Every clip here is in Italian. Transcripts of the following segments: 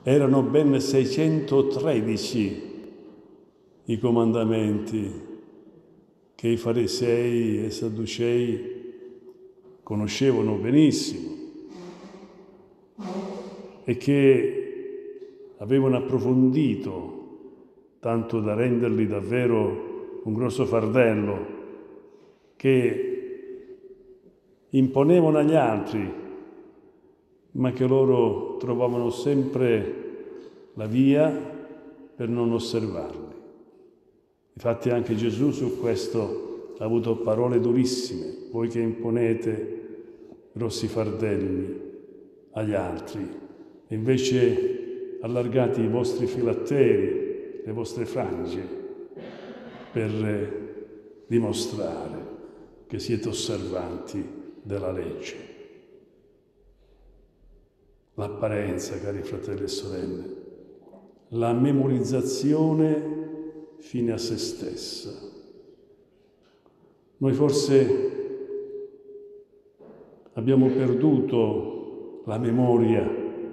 Erano ben 613 i comandamenti che i farisei e i sadducei conoscevano benissimo e che avevano approfondito tanto da renderli davvero un grosso fardello che imponevano agli altri, ma che loro trovavano sempre la via per non osservarli. Infatti anche Gesù su questo ha avuto parole durissime: voi che imponete grossi fardelli agli altri, e invece allargate i vostri filatteri, le vostre frange, per dimostrare che siete osservanti della legge. L'apparenza, cari fratelli e sorelle, la memorizzazione fine a se stessa. Noi forse abbiamo perduto la memoria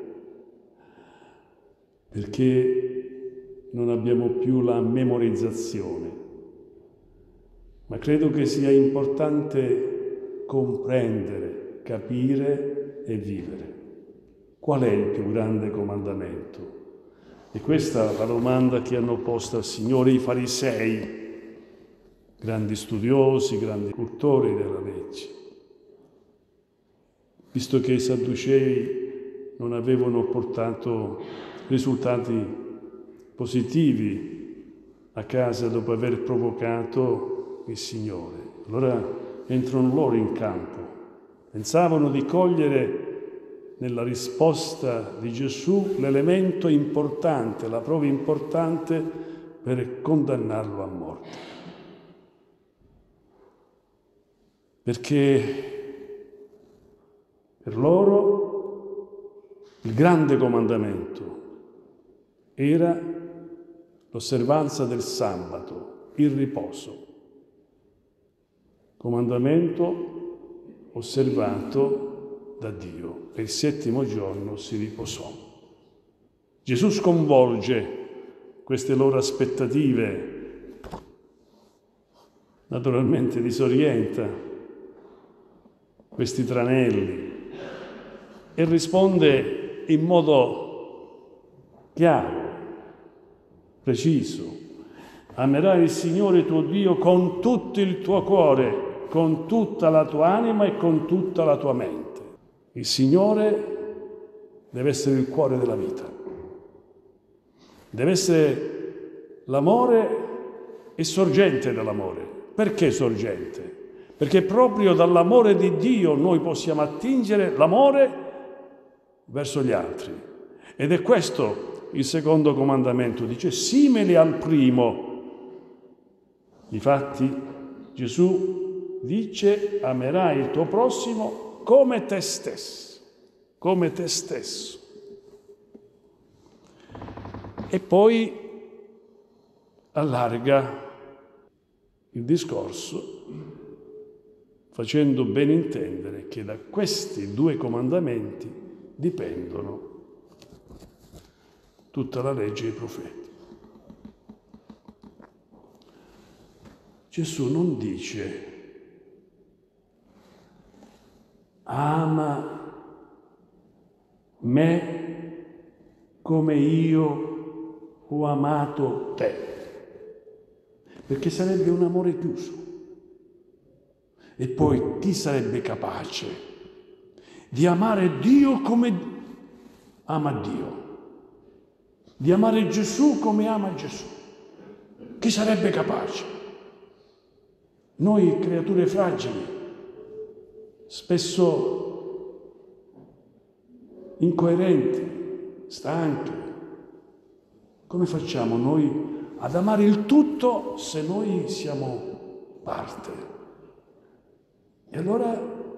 perché non abbiamo più la memorizzazione, ma credo che sia importante comprendere, capire e vivere. Qual è il più grande comandamento? E questa è la domanda che hanno posto al Signore i farisei, grandi studiosi, grandi cultori della legge. Visto che i sadducei non avevano portato risultati positivi a casa dopo aver provocato il Signore, allora entrano loro in campo. Pensavano di cogliere nella risposta di Gesù l'elemento importante, la prova importante per condannarlo a morte. Perché per loro il grande comandamento era l'osservanza del sabato, il riposo. Comandamento osservato da Dio, e il settimo giorno si riposò. Gesù sconvolge queste loro aspettative, naturalmente disorienta questi tranelli e risponde in modo chiaro, preciso: amerai il Signore tuo Dio con tutto il tuo cuore, con tutta la tua anima e con tutta la tua mente. Il Signore deve essere il cuore della vita, deve essere l'amore e sorgente dell'amore. Perché sorgente? Perché proprio dall'amore di Dio noi possiamo attingere l'amore verso gli altri. Ed è questo il secondo comandamento, dice simile al primo. Difatti Gesù dice: amerai il tuo prossimo come te stesso, come te stesso. E poi allarga il discorso facendo ben intendere che da questi due comandamenti dipendono tutta la legge e i profeti. Gesù non dice: ama me come io ho amato te, perché sarebbe un amore chiuso. E poi chi sarebbe capace di amare Dio come ama Dio, di amare Gesù come ama Gesù? Chi sarebbe capace? Noi creature fragili, spesso incoerenti, stanche, come facciamo noi ad amare il tutto se noi siamo parte? E allora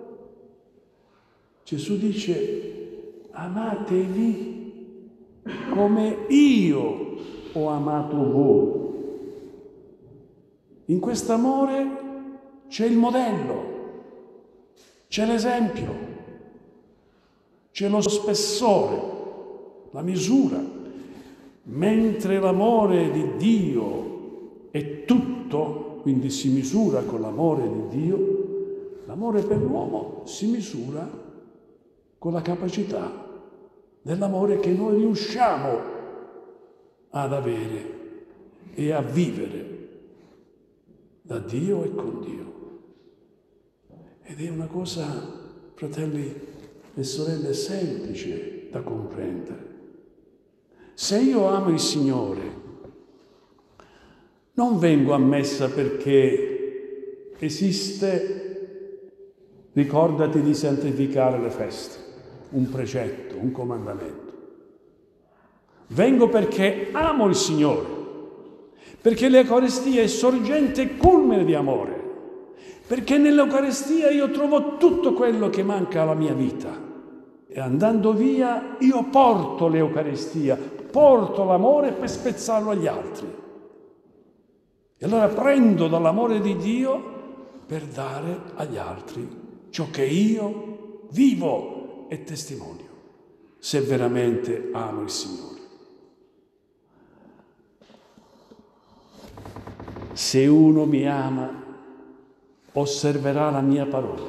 Gesù dice: amatevi come io ho amato voi. In quest'amore c'è il modello, c'è l'esempio, c'è lo spessore, la misura. Mentre l'amore di Dio è tutto, quindi si misura con l'amore di Dio, l'amore per l'uomo si misura con la capacità dell'amore che noi riusciamo ad avere e a vivere da Dio e con Dio. Ed è una cosa, fratelli e sorelle, semplice da comprendere. Se io amo il Signore, non vengo a messa perché esiste, ricordati di santificare le feste, un precetto, un comandamento. Vengo perché amo il Signore, perché l'Eucaristia è sorgente e culmine di amore, perché nell'Eucaristia io trovo tutto quello che manca alla mia vita. E andando via io porto l'Eucaristia, porto l'amore per spezzarlo agli altri. E allora prendo dall'amore di Dio per dare agli altri ciò che io vivo e testimonio, se veramente amo il Signore. Se uno mi ama, osserverà la mia parola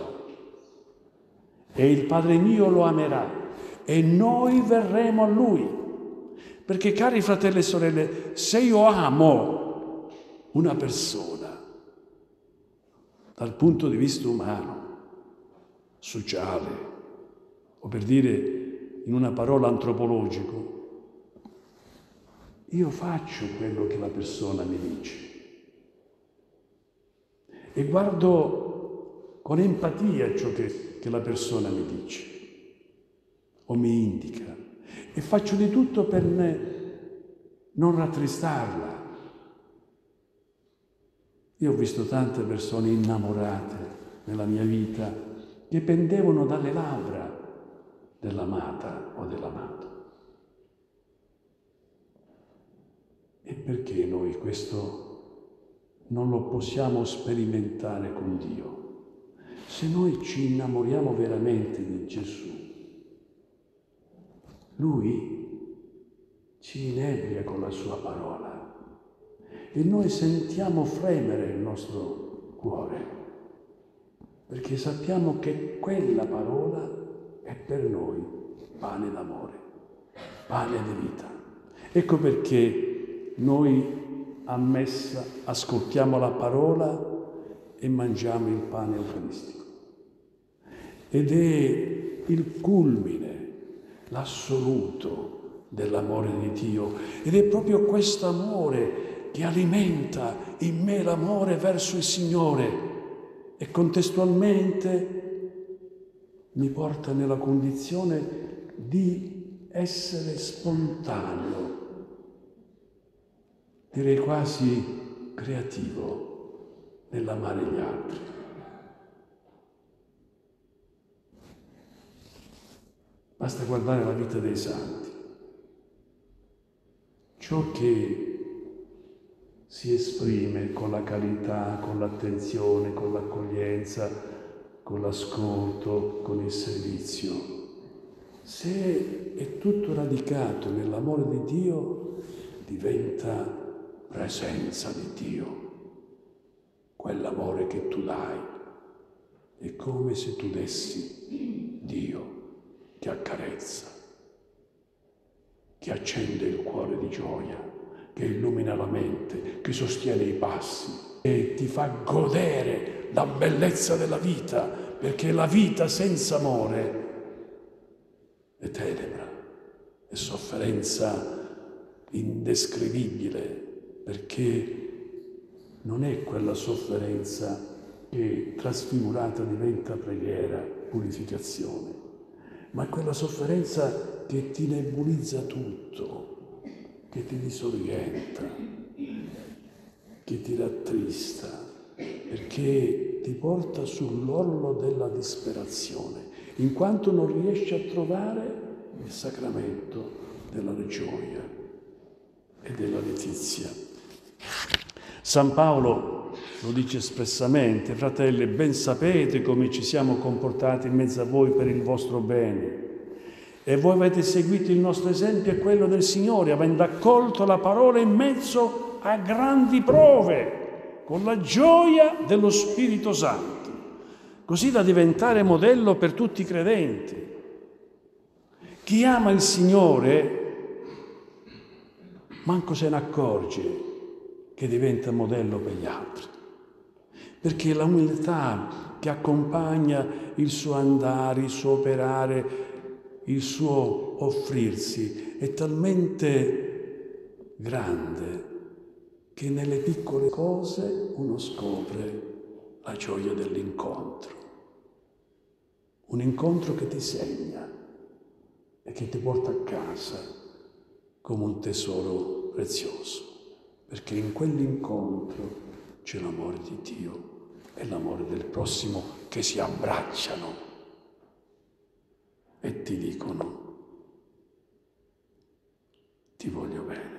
e il Padre mio lo amerà e noi verremo a Lui. Perché, cari fratelli e sorelle, se io amo una persona dal punto di vista umano, sociale, o per dire in una parola antropologico, io faccio quello che la persona mi dice. E guardo con empatia ciò che la persona mi dice o mi indica e faccio di tutto per non rattristarla. Io ho visto tante persone innamorate nella mia vita che pendevano dalle labbra dell'amata o dell'amato. E perché noi questo non lo possiamo sperimentare con Dio? Se noi ci innamoriamo veramente di Gesù, Lui ci inebria con la sua parola e noi sentiamo fremere il nostro cuore, perché sappiamo che quella parola è per noi pane d'amore, pane di vita. Ecco perché noi a messa ascoltiamo la parola e mangiamo il pane eucaristico. Ed è il culmine, l'assoluto dell'amore di Dio. Ed è proprio questo amore che alimenta in me l'amore verso il Signore e contestualmente mi porta nella condizione di essere spontaneo, direi quasi creativo nell'amare gli altri. Basta guardare la vita dei santi. Ciò che si esprime con la carità, con l'attenzione, con l'accoglienza, con l'ascolto, con il servizio, se è tutto radicato nell'amore di Dio, diventa presenza di Dio. Quell'amore che tu dai è come se tu dessi Dio che accarezza, che accende il cuore di gioia, che illumina la mente, che sostiene i passi e ti fa godere la bellezza della vita, perché la vita senza amore è tenebra, è sofferenza indescrivibile, perché non è quella sofferenza che trasfigurata diventa preghiera, purificazione, ma è quella sofferenza che ti nebulizza tutto, che ti disorienta, che ti rattrista, perché ti porta sull'orlo della disperazione, in quanto non riesci a trovare il sacramento della gioia e della letizia. San Paolo lo dice espressamente: fratelli, ben sapete come ci siamo comportati in mezzo a voi per il vostro bene E voi avete seguito il nostro esempio e quello del Signore, avendo accolto la parola in mezzo a grandi prove, con la gioia dello Spirito Santo, così da diventare modello per tutti i credenti. Chi ama il Signore manco se ne accorge che diventa modello per gli altri, perché la umiltà che accompagna il suo andare, il suo operare, il suo offrirsi è talmente grande che nelle piccole cose uno scopre la gioia dell'incontro. Un incontro che ti segna e che ti porta a casa come un tesoro prezioso, perché in quell'incontro c'è l'amore di Dio e l'amore del prossimo che si abbracciano e ti dicono: ti voglio bene.